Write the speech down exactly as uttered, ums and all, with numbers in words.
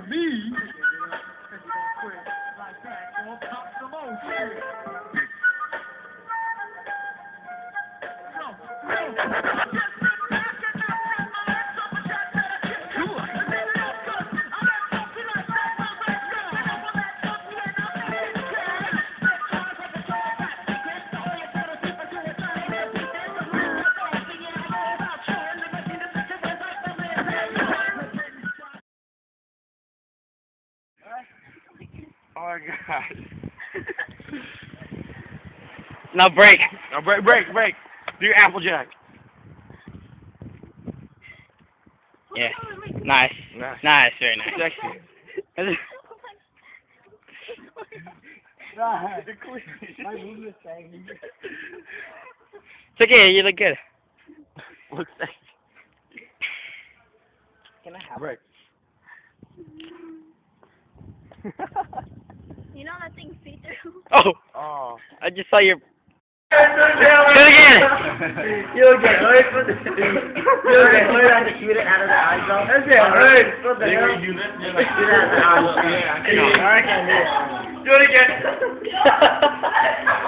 me. Like that, or pop some more shit. Oh my god. Now break. Now break, break, break. Do your Applejack. Yeah. Nice. Nice. Nice. Very nice. Sexy. It's okay. You look good. Look sexy. Can I have break? You know that thing see through? Oh. Oh. I just saw your. Do it again. You'll get hurt for the. You'll get hurt on the shoot it out of the eye zone. That's it, hurt. What the hell? Shoot it out of the eye zone. Yeah, I can do it. I can do it. Do it again.